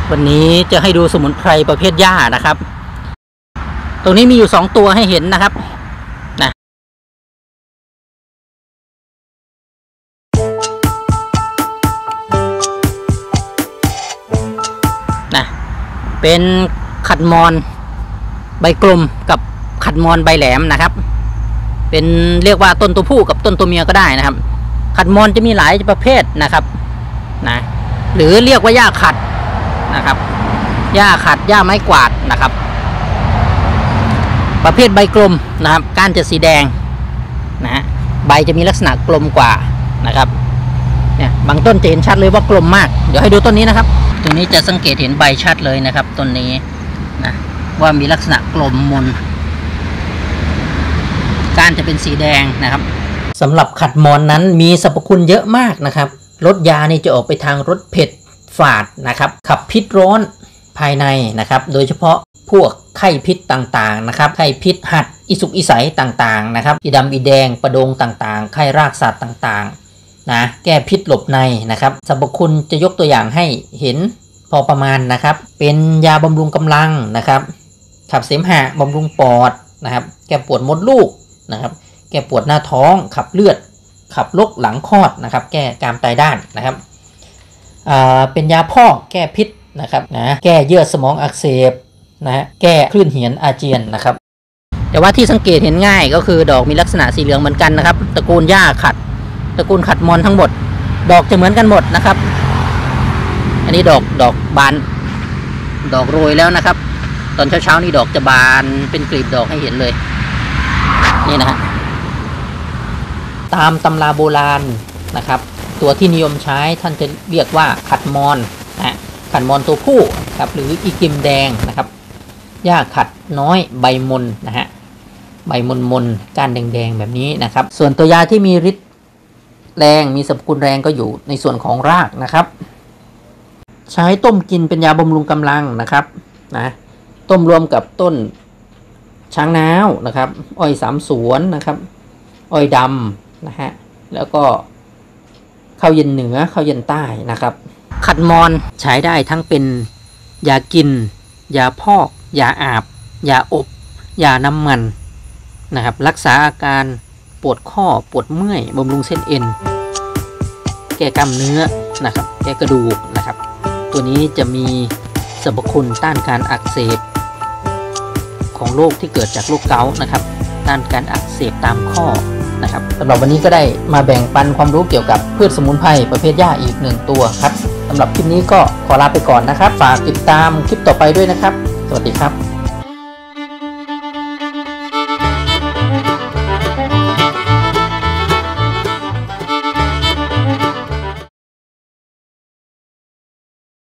วันนี้จะให้ดูสมุนไพรประเภทหญ้านะครับตรงนี้มีอยู่2ตัวให้เห็นนะครับนะเป็นขัดมอนใบกลมกับขัดมอนใบแหลมนะครับเป็นเรียกว่าต้นตัวผู้กับต้นตัวเมียก็ได้นะครับขัดมอนจะมีหลายประเภทนะครับนะหรือเรียกว่าหญ้าขัดนะครับหญ้าขัดหญ้าไม้กวาดนะครับประเภทใบกลมนะครับก้านจะสีแดงนะฮะใบจะมีลักษณะกลมกว่านะครับเนี่ยบางต้นจะเห็นชัดเลยว่ากลมมากเดี๋ยวให้ดูต้นนี้นะครับตัวนี้จะสังเกตเห็นใบชัดเลยนะครับต้นนี้นะว่ามีลักษณะกลมมนก้านจะเป็นสีแดงนะครับสำหรับขัดมอนนั้นมีสรรพคุณเยอะมากนะครับรสยานี่จะออกไปทางรสเผ็ดฝาดนะครับขับพิษร้อนภายในนะครับโดยเฉพาะพวกไข้พิษต่างๆนะครับไข้พิษหัดอิสุกอิสัยต่างๆนะครับอีดำอีแดงประดงต่างๆไข้รากสัตว์ต่างๆนะแก้พิษหลบในนะครับสรรพคุณจะยกตัวอย่างให้เห็นพอประมาณนะครับเป็นยาบำรุงกำลังนะครับขับเสมหะบำรุงปอดนะครับแก้ปวดมดลูกนะครับแก้ปวดหน้าท้องขับเลือดขับโรคหลังคลอดนะครับแก้กามตายด้านนะครับเป็นยาพอกแก้พิษนะครับนะแก้เยื่อสมองอักเสบนะแก้คลื่นเหียนอาเจียนนะครับแต่ว่าที่สังเกตเห็นง่ายก็คือดอกมีลักษณะสีเหลืองเหมือนกันนะครับตระกูลหญ้าขัดตระกูลขัดมอนทั้งหมดดอกจะเหมือนกันหมดนะครับอันนี้ดอกบานดอกโรยแล้วนะครับตอนเช้านี่ดอกจะบานเป็นกลีบดอกให้เห็นเลยนี่นะฮะตามตำราโบราณนะครับตัวที่นิยมใช้ท่านจะเรียกว่าขัดมอนนะขัดมอนตัวผู้ครับหรืออีกิมแดงนะครับหญ้าขัดน้อยใบมนนะฮะใบมนก้านแดงๆแบบนี้นะครับส่วนตัวยาที่มีฤทธิ์แรงมีสรรพคุณแรงก็อยู่ในส่วนของรากนะครับใช้ต้มกินเป็นยาบำรุงกำลังนะครับนะต้มรวมกับต้นช้างน้าวนะครับอ้อยสามสวนนะครับอ้อยดำนะฮะแล้วก็ข้าวเย็นเหนือข้าวเย็นใต้นะครับขัดมอนใช้ได้ทั้งเป็นยากินยาพอกยาอาบยาอบยาน้ำมันนะครับรักษาอาการปวดข้อปวดเมื่อยบำรุงเส้นเอ็นแก้กล้ามเนื้อนะครับแก้กระดูกนะครับตัวนี้จะมีสรรพคุณต้านการอักเสบของโรคที่เกิดจากโรคเกาต์นะครับต้านการอักเสบตามข้อนะครับสำหรับวันนี้ก็ได้มาแบ่งปันความรู้เกี่ยวกับพืชสมุนไพรประเภทหญ้าอีก1ตัวครับสำหรับคลิปนี้ก็ขอลาไปก่อนนะครับฝากติดตามคลิปต่อไปด้วยนะครับสวัสดีครับ